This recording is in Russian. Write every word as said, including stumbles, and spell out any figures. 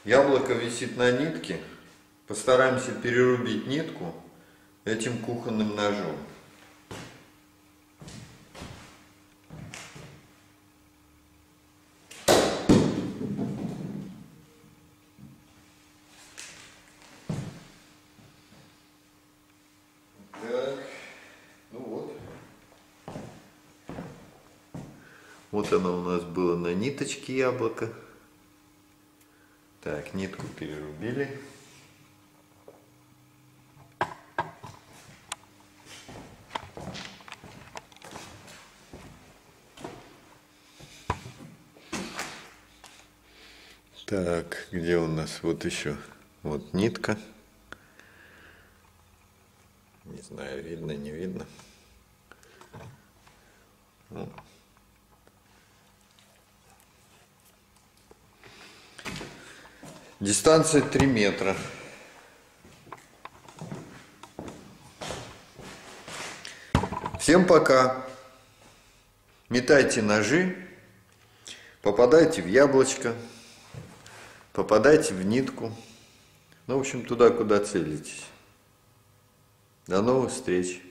Яблоко висит на нитке. Постараемся перерубить нитку этим кухонным ножом. Так, ну вот. Вот оно у нас было на ниточке яблоко. Так, нитку перерубили. Так, где у нас вот еще? Вот нитка. Не знаю, видно, не видно. Ну. Дистанция три метра. Всем пока. Метайте ножи, попадайте в яблочко, попадайте в нитку. Ну, в общем, туда, куда целитесь. До новых встреч.